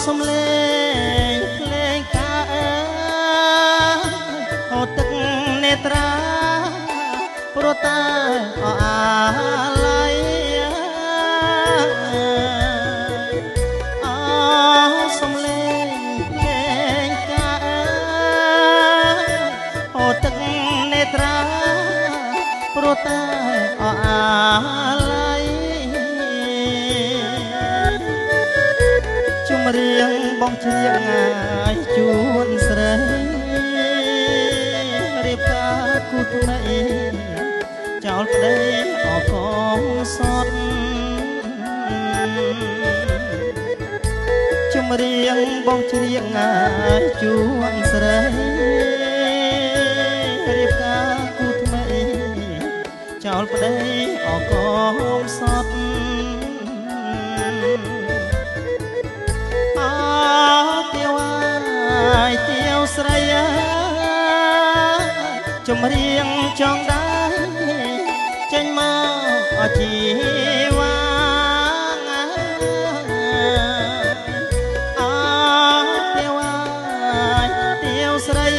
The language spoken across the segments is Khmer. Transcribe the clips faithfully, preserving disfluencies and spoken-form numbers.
សំលេងភ្លេងកាហូតទឹកនេត្រាព្រោះតែអអាឡ័យអសំលេងភ្លេងកាហូតទឹកនេត្រាព្រោះតែអអាឡ័យជំរៀងបងជ្រៀងងាយជួនស្រីរៀបការគូថ្មីចោលប្តីអកងសតជំរៀងបងជ្រៀងងាយជួនស្រីរៀបការគូថ្មីចោលប្តីអកងសតស្រីជំរៀងចង់ដែរចេញមកអជីវ៉ាអទេវ៉ាទៀវស្រី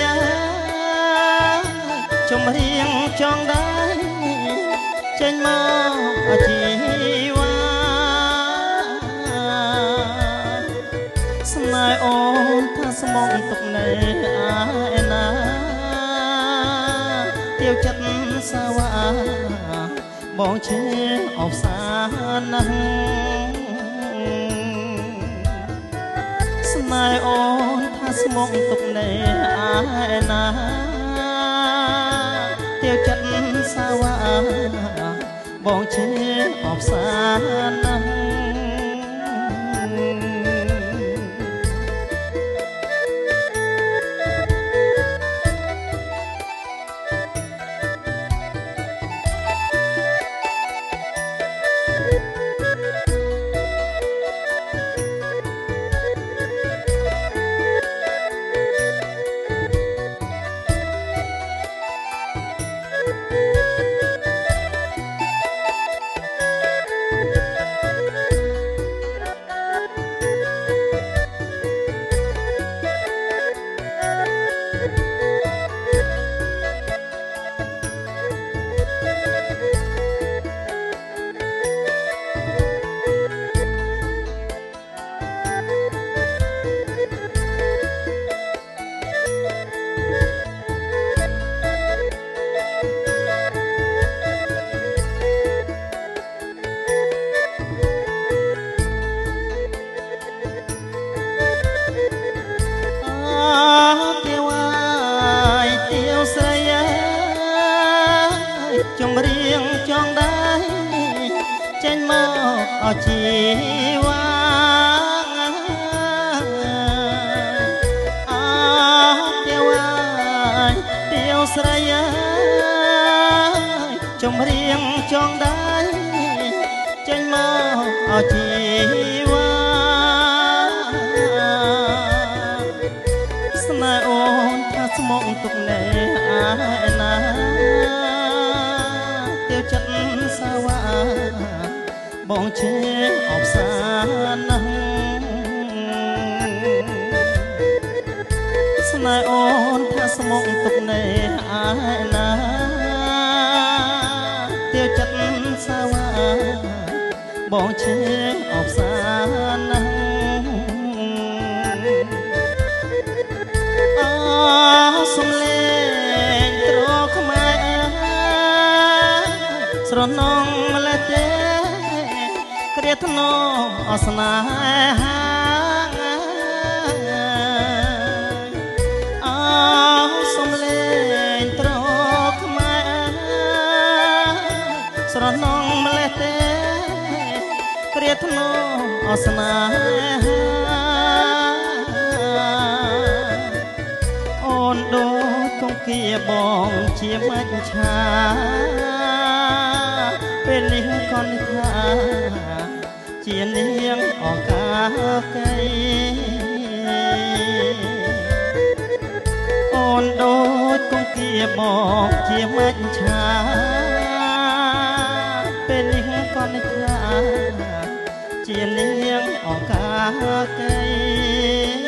ជំរៀងចង់ដែរចេញមកអជីវ៉ាស្នេហ៍អូនថាស្មងទុកនៅឯណាទៀវចិត្តសាវ៉ាបងជេអបសាណាស់ស្នេហ៍អូនថាស្មងទុកនៅឯណាទៀវចិត្តសាវ៉ាបងជេអបសាណាស់ជំរៀងចង់ដែរចេញមកអជីវ៉ាអទេវ៉ាទៀវស្រីជំរៀងចង់ដែរចេញមកអជីវ៉ាស្នេហ៍អូនថាស្មងទុកនៅឯណាចិត្តសាវ៉ាបងជេអបសាណាស់ស្នេហ៍អូនថាស្មងទុកនៅឯណាទៀវចិត្តសាវ៉ាបងជេអបសាណាស់អសំលេងត្រខ្មែរស្រនងម្លេះទេគ្រាថ្នមអស្នេហាអសំលេងត្រខ្មែរស្រនងម្លេះទេគ្រាថ្នមអស្នេហាអូនដូចគង្គាបងជាមាច់ឆាពេលនេះក៏និយាយជានាងអកាកៃអូនដូចគង្គាបងជាមាច់ឆាពេលនេះក៏និយាយជានាងអង្ការកែ